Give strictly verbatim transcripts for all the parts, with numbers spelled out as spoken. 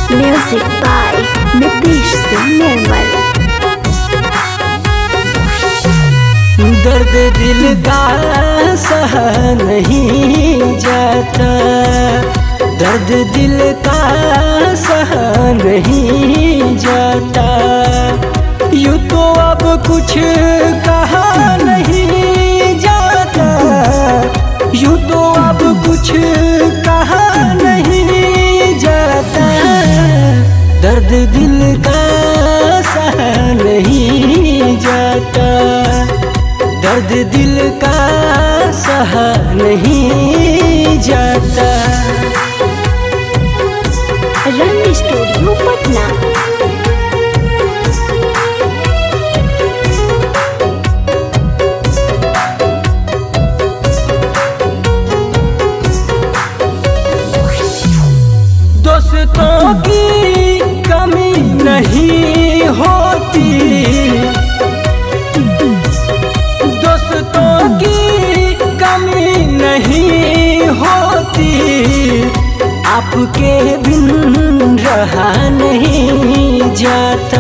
Music by Nitish Singh Nirmal। दर्द दिल का सहा नहीं जाता, दर्द दिल का सहा नहीं जाता। यूँ तो अब कुछ कहा नहीं जाता, यूँ तो अब कुछ कहा नहीं जाता। दर्द दिल का सहा नहीं जाता, दर्द दिल का सहा नहीं जाता। रंग स्टूडियो पटना। दोस्तों की कमी नहीं होती, दोस्तों की कमी नहीं होती। आपके बिन रहा नहीं जाता,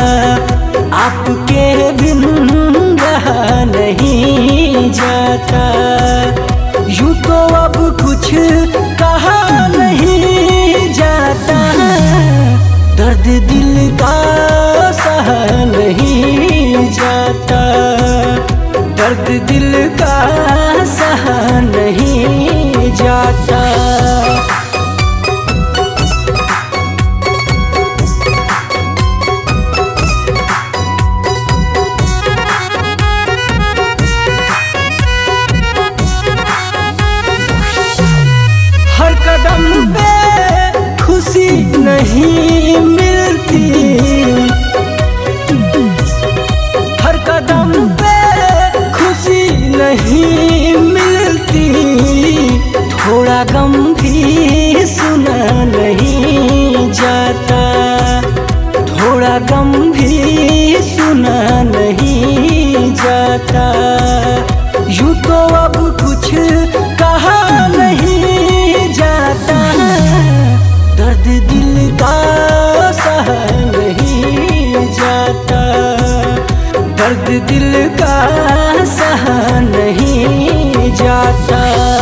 आपके बिन रहा नहीं जाता। यूँ तो अब कुछ कहा नहीं जाता, दर्द दिल का सहा नहीं जाता, दर्द दिल का सहा नहीं जाता। हर कदम पे खुशी नहीं मिलती, हर कदम पे खुशी नहीं मिलती। थोड़ा गम भी सुना नहीं जाता, थोड़ा गम भी सुना नहीं जाता। यूँ तो अब कुछ कहा नहीं जाता, दर्द दिल का सहा नहीं जाता, दर्द दिल का सहा नहीं जाता।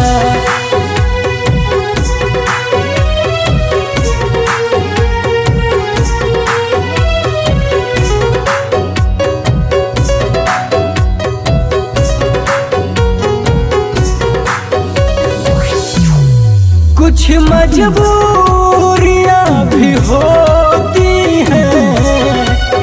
कुछ मजबूरियां भी होती हैं,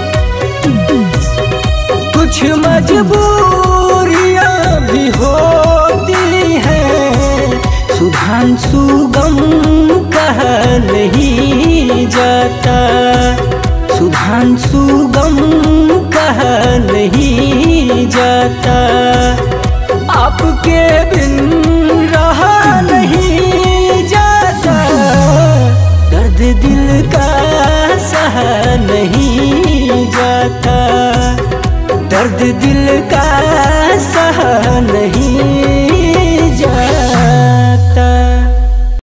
कुछ मजबूरियां भी होती हैं। सुधांशु गम कहा नहीं जाता, सुधांशु गम कहा नहीं जाता। आपके बिन रहा नहीं जाता, दर्द दिल का सहा नहीं जाता, दर्द दिल का सहा नहीं